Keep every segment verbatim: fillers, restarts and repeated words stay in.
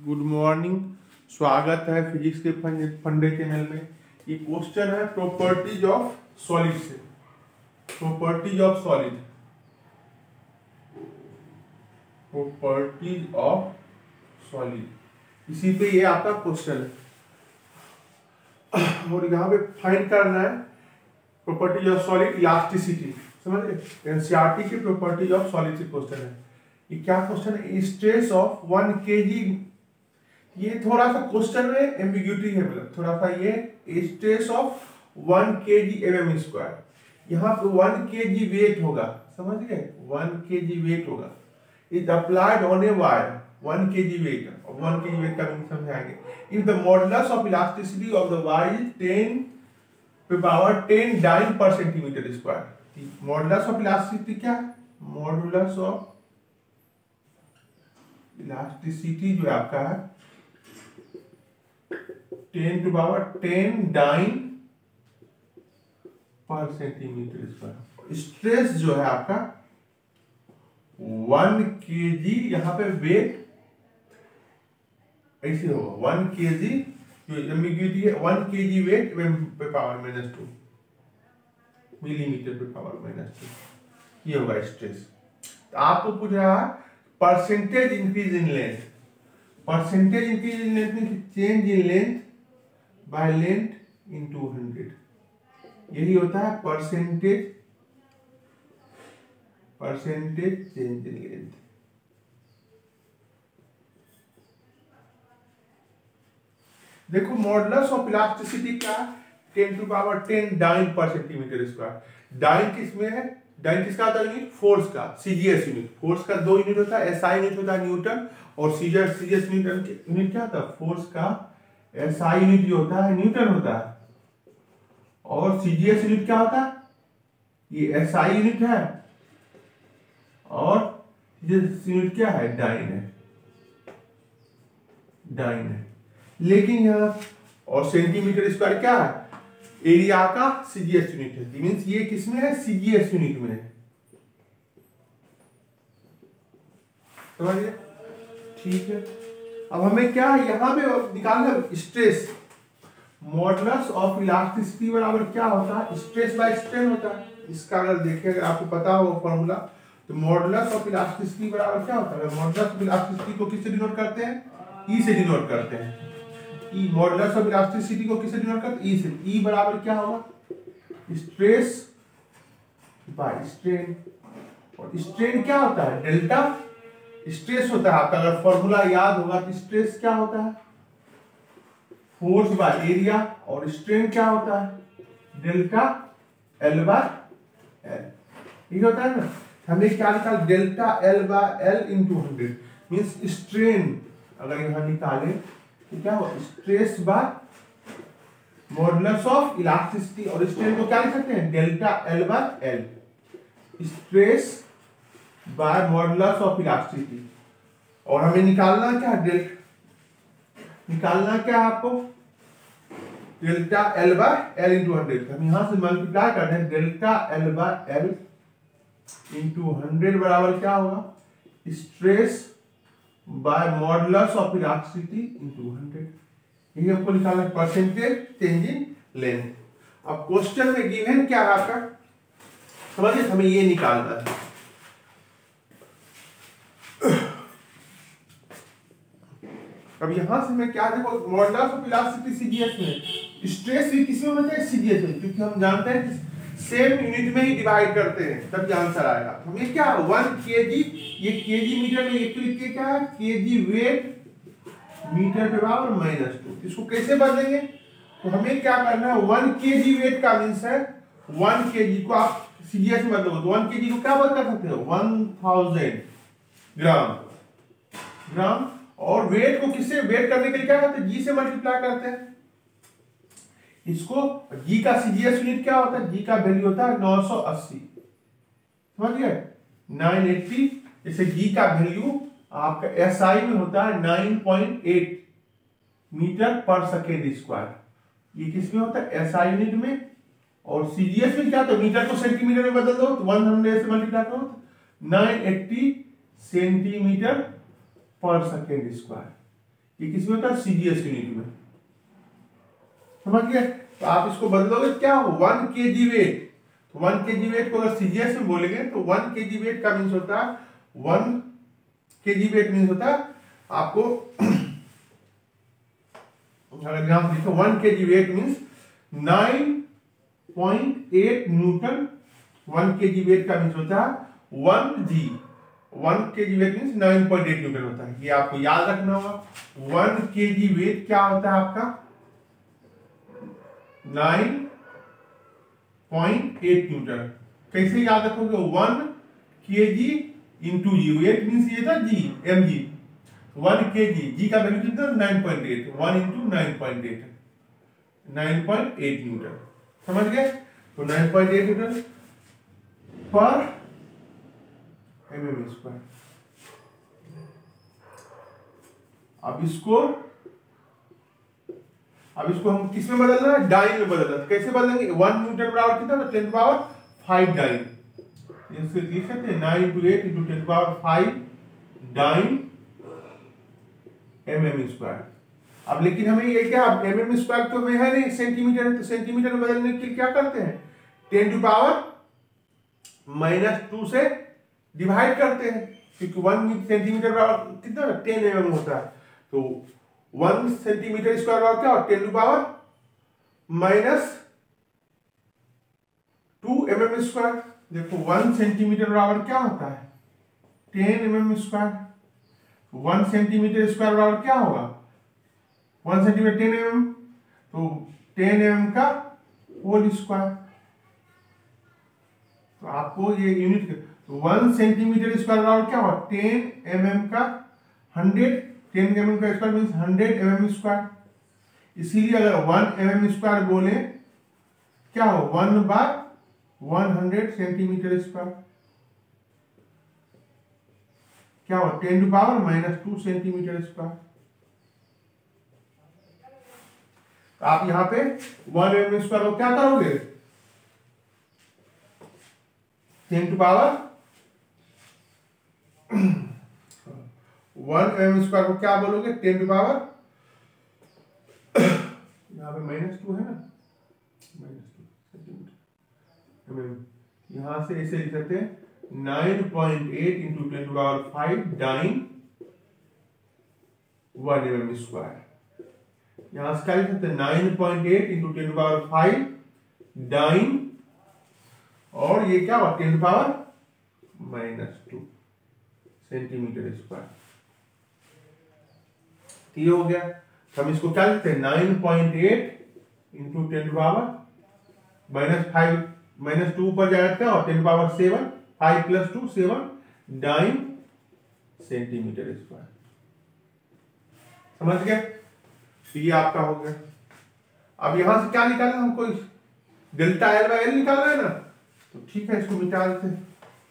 Good morning. स्वागत है physics के फंडे चैनल में। ये क्वेश्चन है प्रॉपर्टीज ऑफ सॉलिड से। Properties of solid properties of solid इसी पे ये आपका क्वेश्चन है और यहाँ पे फाइंड करना है प्रॉपर्टीज ऑफ सॉलिड इलास्टिसिटी। समझ एनसीईआरटी की प्रॉपर्टीज ऑफ सॉलिड से क्वेश्चन है। ये क्या क्वेश्चन है? Stress of one KG. ये थोड़ा सा क्वेश्चन में एम्बिग्यूटी है, मतलब थोड़ा सा ये stress of one KG M M square. यहाँ पे वन केजी वेट होगा, समझ गए? वन केजी वेट होगा। Is applied on a wire. One KG weight और वन केजी वेट का मीनिंग समझाएंगे। If the modulus of elasticity of the wire is ten पे power ten dyne per centimetre square. Modulus of elasticity क्या है? Modulus of elasticity जो आपका है ten to power ten dyne per centimetre square. Stress जो है आपका one KG, यहां पे वेट ऐसे होगा वन केजी, जो एम्बिग्यूटी है वन केजी वेट पे पावर माइनस टू मिलीमीटर पे पावर माइनस टू, ये होगा स्ट्रेस। तो आपको पूछ रहा है percentage increase in length. Percentage increase in length में change in length by length into hundred, यही होता है percentage percentage change in length. देखो मॉडुलस ऑफ इलास्टिसिटी का ten to power ten dyne per centimetre square. Dyne किसमें है? Dine किसका आता है यूनिट? फोर्स का, सीजीएस यूनिट। फोर्स का दो यूनिट होता है, एसआई यूनिट होता है न्यूटन, और सीजीएस सीजीएस यूनिट यूनिट क्या होता है? फोर्स का एसआई यूनिट जो होता है न्यूटन होता है, और सीजीएस यूनिट क्या होता है? ये एसआई यूनिट है, और सीजीएस यूनिट क्या है? डाइन है, डाइन है। लेकिन यहां और सेंटीमीटर स्क्वायर क्या है? एरिया का सीजीएस यूनिट है। मींस ये किसमें है? सीजीएस यूनिट में है। समझिए? ठीक है। अब हमें क्या है यहां पे निकालना? स्ट्रेस। मॉडुलस ऑफ इलास्टिसिटी बराबर क्या होता है? स्ट्रेस बाय स्ट्रेन होता है। इसका अगर देखिए, अगर आपको पता हो फॉर्मूला, तो मॉडुलस ऑफ इलास्टिसिटी बराबर क्या होता है? मॉडुलस ऑफ इलास्टिसिटी को किससे डिनोट करते हैं? ई से डिनोट करते हैं। ई मॉडुलस ऑफ इलास्टिसिटी को किससे डिनोट करते हैं? ई से। ई बराबर क्या होगा? Stress by strain. और स्ट्रेन क्या होता है? डेल्टा स्ट्रेस होता है आपका। अगर फॉर्मूला याद होगा तो स्ट्रेस क्या होता है? फोर्स बाय एरिया, और स्ट्रेन क्या होता है? Delta L by L. ये होता है ना। हमें क्या निकाल? Delta L by L into hundred. Means strain अगर यहां निकाले तो क्या हो? Stress by modulus of elasticity, और स्ट्रेन को क्या लिख सकते हैं? Delta L by L. Stress by modulus of elasticity. और हमें निकालना क्या? डेल्टा निकालना क्या है आपको? Delta L by L into hundred. हम यहां से मल्टीप्लाई करते हैं। Delta L by L into hundred बराबर क्या होगा? Stress by modulus of elasticity into hundred. ये आपको निकालना है परसेंटेज चेंज इन लेंथ। अब क्वेश्चन में गिवन क्या है आपका? समझिए, हमें ये निकालना है। अब यहां से मैं क्या देखो, मॉडुलस ऑफ इलास्टिसिटी सीजीएस में, स्ट्रेस भी किसमें होता है? सीजीएस में, क्योंकि हम जानते हैं कि सेम यूनिट में ही डिवाइड करते हैं, तब आंसर आएगा। हमें क्या वन केजी, ये केजी मीटर में एक लिख के क्या है? केजी वेट मीटर पे पावर माइनस टू। इसको कैसे बदलेंगे? तो हमें क्या करना है? वन केजी वेट का मीन्स है वन केजी को आप सीजीएस में बदलो तो वन केजी को क्या बदल कर सकते हो? One thousand gram gram. और वेट को किससे वेट करने के लिए क्या करते हैं? जी से मल्टीप्लाई करते हैं इसको। जी का सीजीएस यूनिट क्या होता है? जी का वैल्यू होता है नौ सौ अस्सी। समझ गए? नौ सौ अस्सी। जैसे जी का वैल्यू आपका एसआई में होता है nine point eight metre per second square. ये किसमें होता है? एसआई यूनिट में। और सीजीएस में क्या होता है? मीटर को सेंटीमीटर में बदल दो तो वन हंड्रेड से मल्टीप्लाई करो तो नौ सौ अस्सी सेंटीमीटर पर सेकेंड स्क्वायर। ये किस में होता है? सीजीएस यूनिट में। समझ गए? तो आप इसको बदलोगे क्या हो, वन के जी वेट। तो वन के जी वेट को अगर सीजीएस में बोलेंगे तो वन के जी वेट का मीन्स होता है, one K G weight means होता है आपको अगर यहां लिखो one K G weight means nine point eight newton. One K G wait का मीन्स होता है one G. One K G weight means nine point eight newton होता है, ये आपको याद रखना होगा। वन के जी वेट क्या होता है आपका? Nine point eight newton. कैसे याद रखोगे? One K G into G, weight means ये था जी, एम जी। वन के जी, जी का वैल्यू कितना? Nine point eight, one into nine point eight, nine point eight newton. समझ गए? तो nine point eight newton per M M square. अब इसको अब इसको हम किस में बदलना है? डाइन में बदलना है। कैसे बदलेंगे? वन न्यूटन बराबर कितना? तो टेन पावर फाइव डाइन। इससे लिख सकते हैं nine into eight into ten power five dyne M M square. अब लेकिन हमें ये क्या, एम एम स्क्वायर तो में है नहीं, सेंटीमीटर है। तो सेंटीमीटर में बदलने के लिए क्या करते हैं? Ten to power minus two से डिवाइड करते हैं, क्योंकि वन सेंटीमीटर बराबर कितना? टेन एम एम होता है। तो वन सेंटीमीटर स्क्वायर बराबर क्या हो? Ten to power minus two M M square. देखो वन सेंटीमीटर बराबर क्या होता है? Ten M M square. One centimetre square बराबर क्या होगा? One centimetre ten M M, तो टेन एम एम का होल स्क्वायर। तो आपको ये यूनिट, तो वन सेंटीमीटर स्क्वायर बराबर क्या होगा? टेन एम एम का हंड्रेड, टेन एम एम का square means hundred M M square. इसीलिए अगर वन एम एम स्क्वायर बोले क्या हो? One by one hundred centimetre square क्या हो? Ten to power minus two centimetre square. आप यहां पे वन एम एम स्क्वायर को क्या करोगे? Ten to power one M M square को क्या बोलोगे? टेन टू पावर, यहाँ पे माइनस टू है ना, minus two centimetre M M. यहां से ऐसे लिख सकते हैं nine point eight into ten to power five dyne one M M square. यहां से क्या लिख सकते हैं? Nine point eight into ten to power five dyne, और ये क्या हुआ? Ten to power minus two centimetre square. ये हो गया। हम इसको क्या लिखते हैं? Nine point eight into ten to power minus five, minus two ऊपर जाएगा और ten power seven, five plus two seven, dyne centimetre square. समझ गए? तो ये आपका हो गया। अब यहां से क्या निकालना हमको? डेल्टा एल बाय एल निकालना है ना, तो ठीक है, इसको मिटा देते हैं।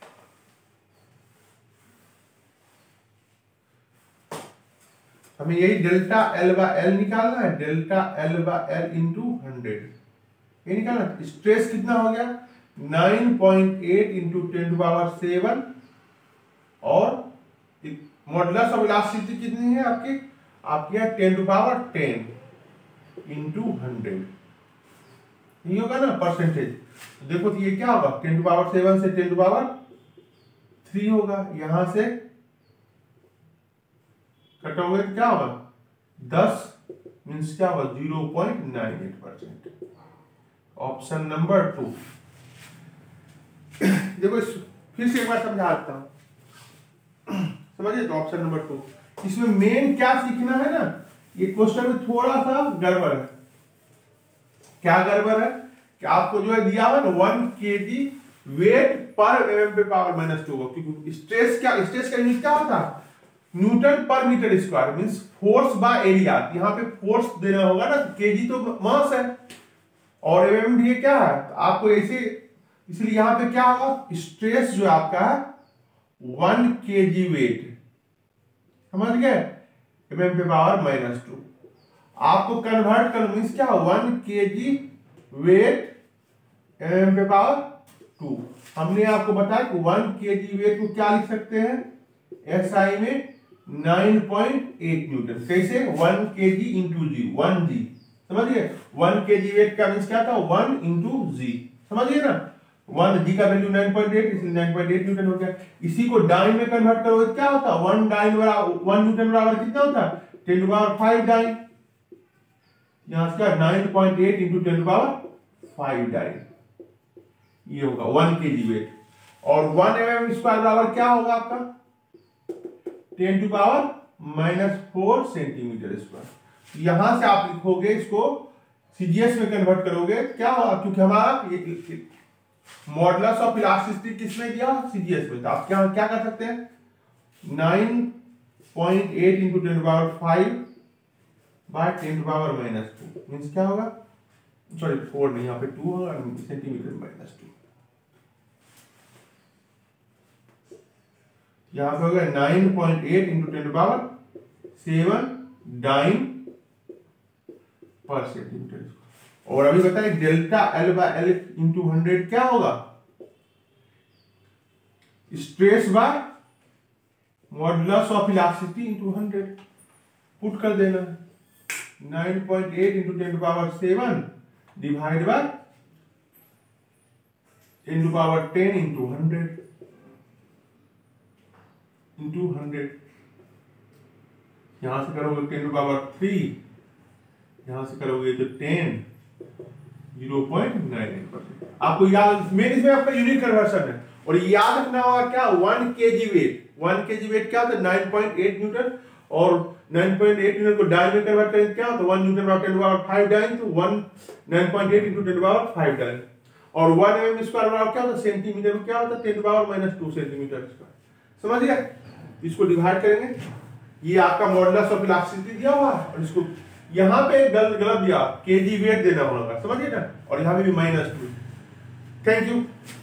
हमें यही डेल्टा एल बाय एल निकालना है, delta L by L into hundred, ये निकालना। स्ट्रेस कितना हो गया? Nine point eight into ten to power seven, और मॉडुलस ऑफ इलास्टिसिटी कितनी है आपकी? आपकी है ten to power ten into hundred, ये होगा ना परसेंटेज। देखो तो ये क्या होगा? टेन टू पावर सेवन से टेन टू पावर थ्री होगा, यहां से कटोगे तो क्या होगा? दस मीन्स क्या होगा? Zero point nine eight percent. Option number two. देखो फिर से एक बार समझाता हूं, समझिए। तो ऑप्शन नंबर टू, इसमें मेन क्या सीखना है ना, ये क्वेश्चन में थोड़ा सा गड़बड़ है। क्या गड़बड़ है कि आपको जो है दिया हुआ ना one K G weight per M पे पावर माइनस टू होगा, क्योंकि स्ट्रेस क्या, स्ट्रेस का यूनिट क्या होता है? Newton per metre square means force by area. यहाँ पे फोर्स देना होगा ना, केजी तो मास है और एम एम क्या है, तो आपको ऐसे, इसलिए यहाँ पे क्या होगा? स्ट्रेस जो आपका है वन के जी वेट, समझ गए? एम एम पे पावर माइनस टू। आपको कन्वर्ट करना मीन्स क्या? One K G weight M M पे पावर टू। हमने आपको बताया कि वन के जी वेट को क्या लिख सकते हैं? एस आई में नाइन पॉइंट एट न्यूटन। कैसे? वन के जी इंटू जी, वन जी, समझिए। वन के जी वेट का मीन्स क्या था? वन इंटू जी, समझिए ना। वन जी का वैल्यू नाइन पॉइंट एट, इसलिए नाइन पॉइंट एट न्यूटन हो गया। इसी को डाइन में कन्वर्ट करोगे क्या होता? वन डाइन बराबर वन न्यूटन बराबर कितना होता? Ten to power five dyne. यहां से nine point eight into ten to power five dyne, ये होगा वन के जी वेट। और वन एम एम स्क्वायर बराबर क्या होगा आपका? Ten to power minus four centimetre square. यहां से आप लिखोगे इसको सीजीएस में कन्वर्ट करोगे क्या होगा? क्योंकि हमारा मॉडुलस ऑफ इलास्टिसिटी किसमें दिया? सीजीएस में। तो आप क्या क्या कर सकते हैं? Nine point eight into ten to power five by ten to power minus two means क्या होगा? सॉरी फोर नहीं, यहाँ पे टू होगा, सेंटीमीटर माइनस टू। यहां पे होगा nine point eight into ten to power seven dyne per centimetre. और अभी बताए delta L by L into hundred क्या होगा? Stress by modulus of elasticity into hundred. Put कर देना nine point eight into ten to power seven divide by ten to power ten into hundred into hundred. यहां से करोगे ten to power three, यहां से करोगे तो ten, zero point nine eight percent. आपको याद, मेन इसमें आपका यूनिट कन्वर्शन है। और याद रखना होगा क्या? One KG weight, one KG weight क्या होता है? Nine point eight newton. और नाइन पॉइंट एट न्यूटन को डाइन में कन्वर्ट करेंगे क्या होता है? वन न्यूटन बराबर ten to power five dyne, तो one nine point eight into ten to power five dyne. और वन एम स्क्वायर बराबर क्या होता है? सेंटीमीटर में क्या होता है? Ten to power minus two centimetre square. समझिए? इसको डिवाइड करेंगे, ये आपका मॉडुलस ऑफ इलास्टिसिटी दिया हुआ है, और इसको यहां पे गलत गलत दिया, केजी वेट देना होगा, समझिए ना। और यहां पे भी माइनस टू। Thank you.